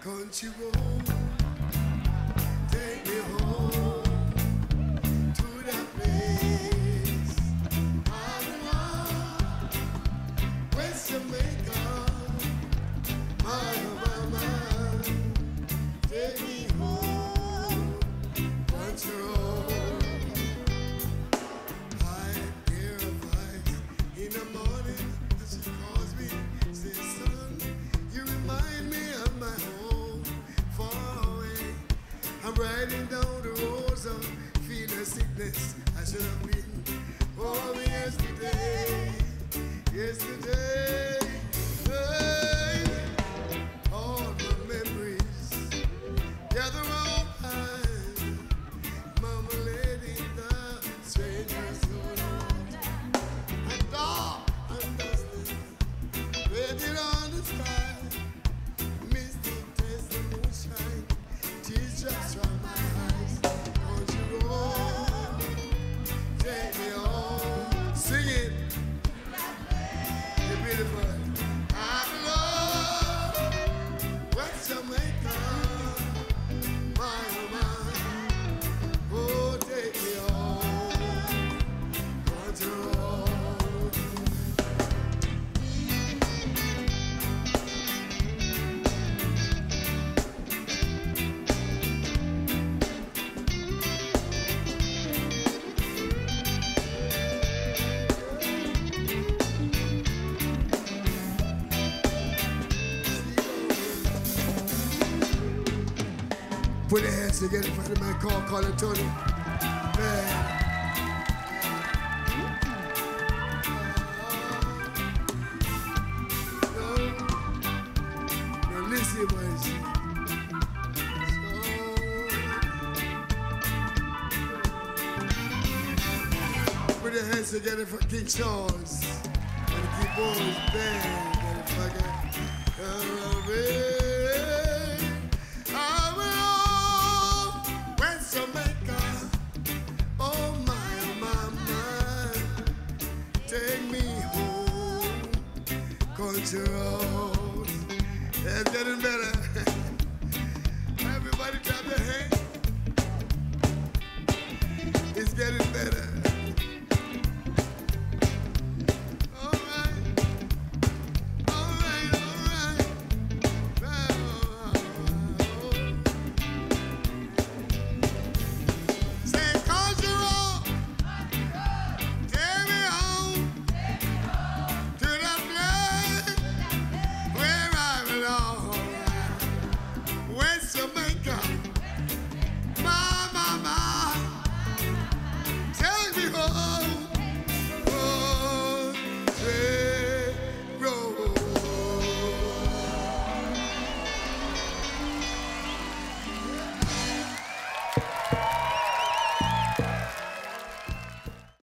country road, take me home to that place I belong. West Jamaica, my mama, take me home, country road. I hear a voice in the morning as she calls me, says, son, you remind me of my home far away. I'm riding down the roads of feeling sickness I should have been home yesterday, yesterday. Hey, all the memories gather round high, mama laid in the stranger's road, and dark and dusty, waiting on the sky. Misty taste the moonshine, teardrops from my eyes. Country road, take me home. Sing it. You're beautiful. I belong West Jamaica, my woman. Oh, take me home. Country road. Put your hands together for the man called Tony. Man. No, listen, boys. Put your hands together for King Charles and the Key Boys Band, motherfucker. Jamaica, oh my mama, take me home, country road. Let's get it